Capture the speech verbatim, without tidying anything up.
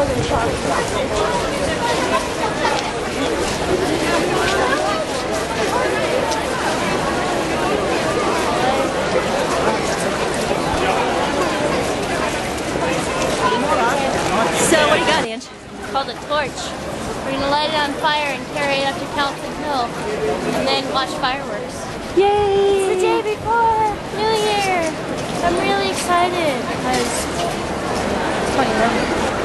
So what do you got, Ange? It's called a torch. We're gonna light it on fire and carry it up to Calton Hill, and then watch fireworks. Yay! It's the day before New Year. I'm really excited because it's twenty-one.